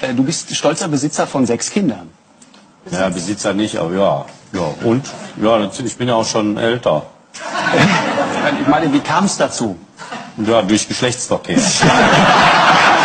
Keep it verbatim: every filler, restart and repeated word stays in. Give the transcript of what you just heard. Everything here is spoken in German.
Äh, du bist stolzer Besitzer von sechs Kindern. Ja, Besitzer nicht, aber ja. Ja, und? Ja, natürlich, ich bin ja auch schon älter. Ich meine, wie kam es dazu? Ja, durch Geschlechtsverkehr.